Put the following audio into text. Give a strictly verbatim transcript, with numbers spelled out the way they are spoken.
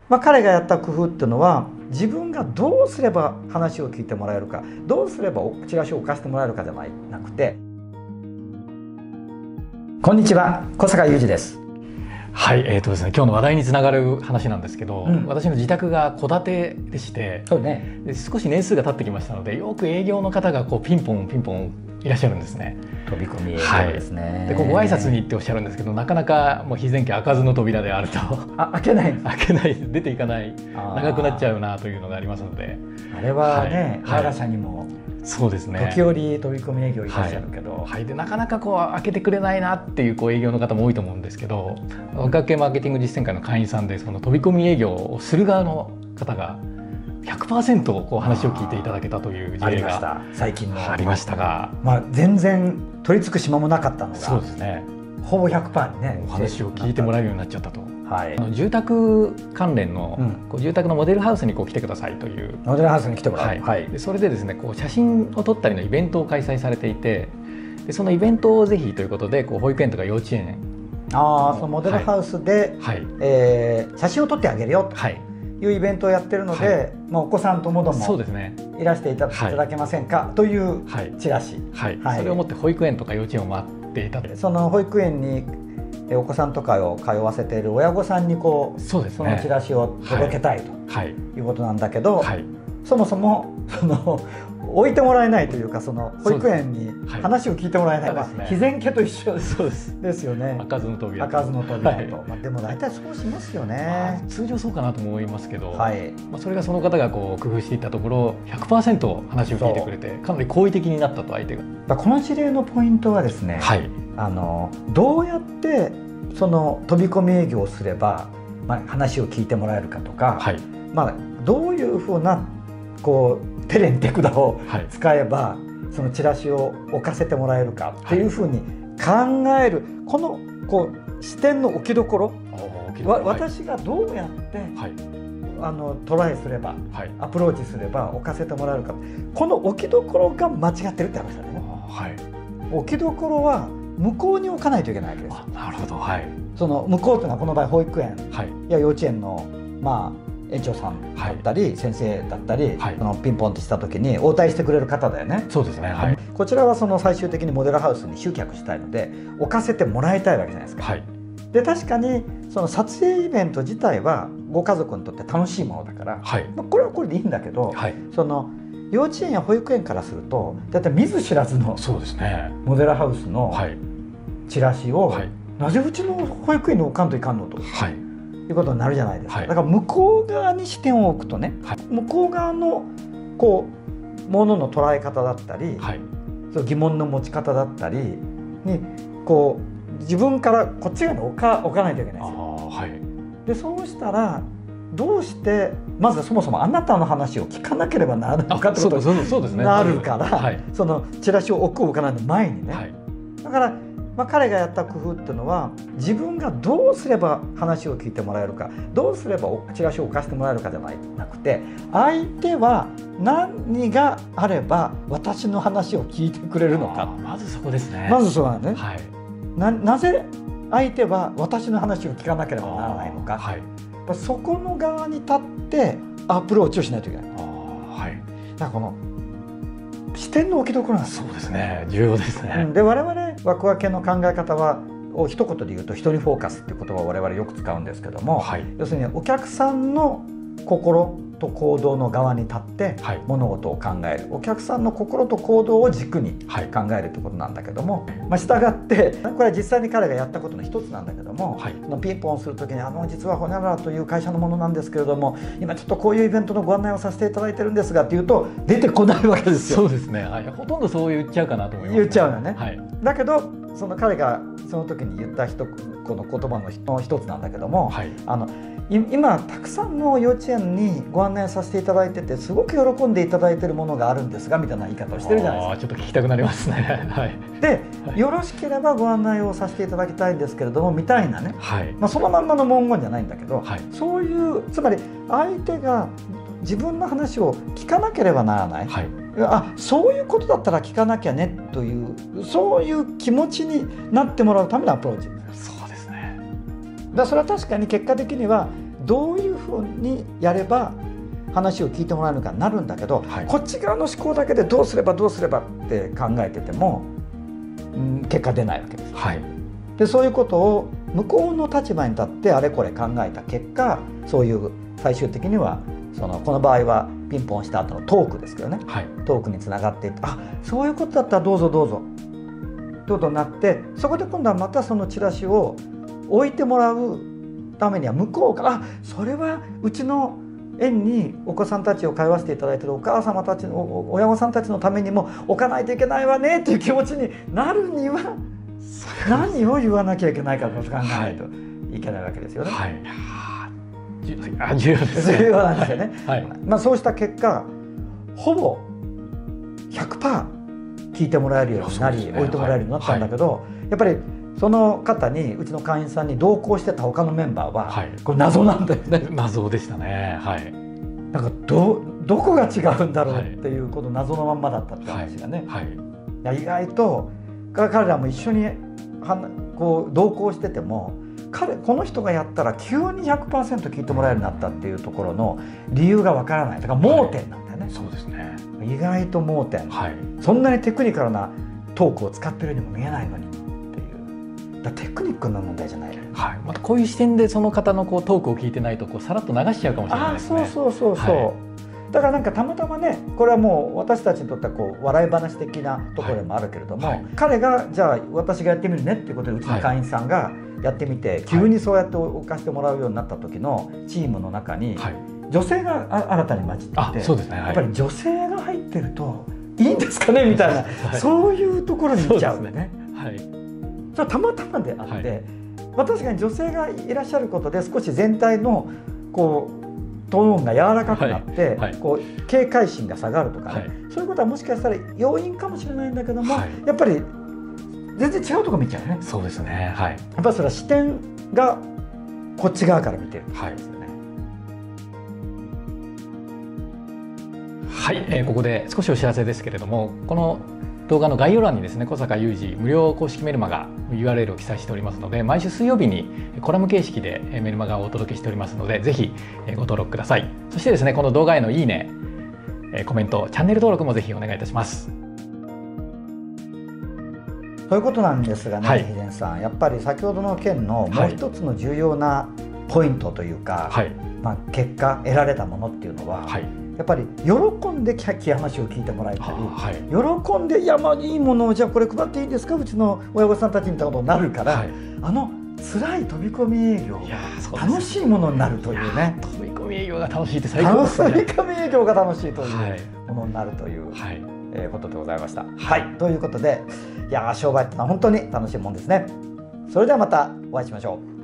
まあ、彼がやった工夫っていうのは、自分がどうすれば話を聞いてもらえるか、どうすればチラシを置かせてもらえるかじゃなくて。こんにちは、小坂雄二です。 はい、えーとですね、今日の話題につながる話なんですけど、うん、私の自宅が戸建てでして、そうね、で少し年数が経ってきましたので、よく営業の方がこうピンポンピンポンいらっしゃるんですね。 飛び込み営業ですね。 はい、でこうご挨拶に行っておっしゃるんですけど、なかなかもう非前家開かずの扉であるとあ開けない開けない出ていかない長くなっちゃうなというのがありますので、 あれはね、はい、我が社にもそうですね、 時折飛び込み営業いらっしゃるけど、 はいはい、でなかなかこう開けてくれないなっていうこう営業の方も多いと思うんですけど、学学系マーケティング実践会の会員さんでその飛び込み営業をする側の方が ひゃくパーセント こう話を聞いていただけたという事例が最近のありましたが、 まあ、全然取り付く島もなかったのが、 そうですね、 ほぼ ひゃくパーセント にねお話を聞いてもらえるようになっちゃったと。 はい、 あの住宅関連の、うん、こう住宅のモデルハウスにこう来てくださいというモデルハウスに来てもらう、 はいはい、でそれでですね、こう写真を撮ったりのイベントを開催されていて、でそのイベントをぜひということでこう保育園とか幼稚園、 あそのモデルハウスで、はい、えー、写真を撮ってあげるよというイベントをやってるので、はい、まあ、お子さんともどもそうですね、いらしていただけませんか、はい、というチラシ、 はいはい、それをもって保育園とか幼稚園を待っていたと。 その保育園にお子さんとかを通わせている親御さんにこう そ, うです、ね、そのチラシを届けたいと、はい、いうことなんだけど、はい、そもそもその置いてもらえないというか、その保育園に話を聞いてもらえない、はい、まあ、非前家と一緒ですよね。 開かずの扉開かずの扉と、はい、まあ、でも大体そうしますよね、 まあ、通常そうかなと思いますけど、はい、まあ、それがその方がこう工夫していったところ ひゃくパーセント 話を聞いてくれて、かなり好意的になったと。相手がこの事例のポイントはですね、はい、あのどうやってその飛び込み営業をすれば、まあ、話を聞いてもらえるかとか、はい、まあ、どういうふうなこう手練手管を使えば、はい、そのチラシを置かせてもらえるかっていうふうに考える、はい、このこう視点の置きどころ、わ私がどうやって、はい、あのトライすれば、はい、アプローチすれば置かせてもらえるか、この置きどころが間違ってるって話だね。はい、置きどころは向こうに置かないといけないわけです。 あ、なるほど、はい、 その向こうというのはこの場合保育園や幼稚園の、まあ、園長さんだったり、はい、先生だったり、はい、そのピンポンってした時に応対してくれる方だよね。 そうですね、はい、 こちらはその最終的にモデルハウスに集客したいので置かせてもらいたいわけじゃないですか。はい、で確かにその撮影イベント自体はご家族にとって楽しいものだから、はい、まあ、これはこれでいいんだけど、はい、その幼稚園や保育園からするとだいたい見ず知らずのモデルハウスのチラシを、はい、なぜうちの保育園に置かんといかんのと、はい、いうことになるじゃないですか。はい、だから向こう側に視点を置くとね、はい、向こう側のこうものの捉え方だったり、はい、その疑問の持ち方だったりにこう自分からこっち側に置か、置かないといけないですよ。はい、でそうしたらどうしてまずそもそもあなたの話を聞かなければならないのかってことになるから、はい、そのチラシを置く置かないの前にね、はい、だから、まあ、彼がやった工夫っていうのは自分がどうすれば話を聞いてもらえるか、どうすればチラシを置かせてもらえるかじゃなくて、相手は何があれば私の話を聞いてくれるのか、 まずそこですね。 まずそうなんですね。はい、な, なぜ相手は私の話を聞かなければならないのか、はい、そこの側に立ってアプローチをしないといけない。あ、はい、だからこの視点の置きどころなんですよ。 そうですね、重要ですね。 で我々枠分けの考え方はを一言で言うと人にフォーカスっていう言葉を我々よく使うんですけども、はい、要するにお客さんの心と行動の側に立って物事を考える、はい、お客さんの心と行動を軸に考えるということなんだけども、まあ、従ってこれは実際に彼がやったことの一つなんだけども、はい、そのピンポンする時にあの実はホニャララという会社のものなんですけれども今ちょっとこういうイベントのご案内をさせていただいてるんですがって言うと出てこないわけですよ。 そうですね、はい、ほとんどそう言っちゃうかなと思います、ね、 言っちゃうよね、はい、だけどその彼がその時に言った一この言葉の一つなんだけども、はい、あの今たくさんの幼稚園にご案内させていただいててすごく喜んでいただいているものがあるんですがみたいな言い方をしてるじゃないですか。 ちょっと聞きたくなりますね。はい、 で、はい、よろしければご案内をさせていただきたいんですけれどもみたいなね、はい、まあそのまんまの文言じゃないんだけど、はい、そういうつまり相手が自分の話を聞かなければならない、はい、あそういうことだったら聞かなきゃねというそういう気持ちになってもらうためのアプローチ。 そうですね。 だからそれは確かに結果的にはどういうふふうにやれば話を聞いてもらえるかになるんだけど、はい、こっち側の思考だけでどうすればどうすればって考えてても、うん、結果出ないわけです、はい、でそういうことを向こうの立場に立ってあれこれ考えた結果、そういう最終的にはそのこの場合はピンポンした後のトークですけどね、はい、トークにつながっていって、あ、そういうことだったらどうぞどうぞということになって、そこで今度はまたそのチラシを置いてもらうためには向こうが、あ、それはうちの園にお子さんたちを通わせていただいているお母様たちの親御さんたちのためにも置かないといけないわねっていう気持ちになるには何を言わなきゃいけないかと考えないといけないわけですよね。はい、 あ、重要ですね。 重要なんですよね。はい、まあそうした結果ほぼ ひゃくパーセント 聞いてもらえるようになり、ね、置いてもらえるようになったんだけど、はい、やっぱりその方にうちの会員さんに同行してた他のメンバーは、はい、これ謎なんだよね。 謎でしたね。はい。 なんか ど, どこが違うんだろうっていうこの謎のまんまだったって話がね。はいはい、いや意外と彼らも一緒にこう同行してても、彼この人がやったら急に ひゃくパーセント 聞いてもらえるようになったっていうところの理由がわからない。だから盲点なんだよね。はい、そうですね。意外と盲点。はい、そんなにテクニカルなトークを使ってるようにも見えないのに。テクニックの問題じゃない、 はい、またこういう視点でその方のこうトークを聞いてないとこうさらっと流しちゃうかもしれないですね。 あ、そうそうそうそう、はい、だからなんかたまたまね、これはもう私たちにとってはこう笑い話的なところでもあるけれども、はいはい、彼がじゃあ私がやってみるねっていうことでうちの会員さんがやってみて、はい、急にそうやって置かせてもらうようになった時のチームの中に女性が新たに混じっていて、そうですね、はい、やっぱり女性が入ってるといいんですかねみたいな、はい、そういうところに行っちゃうんでね。たまたまであって、はい、まあ、確かに女性がいらっしゃることで少し全体のこうトーンが柔らかくなって、はいはい、こう警戒心が下がるとかね、はい、そういうことはもしかしたら要因かもしれないんだけども、はい、やっぱり全然違うところ見ちゃうね。 そうですね、はい、 やっぱりそれは視点がこっち側から見てるんですよね。 はい、はい、えー、ここで少しお知らせですけれども、この動画の概要欄にですね、小坂雄二無料公式メルマガ ユーアールエル を記載しておりますので、毎週水曜日にコラム形式でメルマガをお届けしておりますので、ぜひご登録ください。そしてですね、この動画へのいいね、コメント、チャンネル登録もぜひお願いいたします。 ということなんですがね、はい、秀さん、やっぱり先ほどの件のもう一つの重要なポイントというか、はい、まあ、結果得られたものっていうのは、はい、やっぱり喜んでキャッキー話を聞いてもらえたり、はい、喜んで、いや、まあいいものをじゃあこれ配っていいんですかうちの親御さんたちみたいなことになるから、はい、あの辛い飛び込み営業が楽しいものになるというね。 飛び込み営業が楽しいって最高ですね。 飛び込み営業が楽しいというものになるという、はい、えー、ことでございました。はい、はい、ということで、いや商売ってのは本当に楽しいもんですね。それではまたお会いしましょう。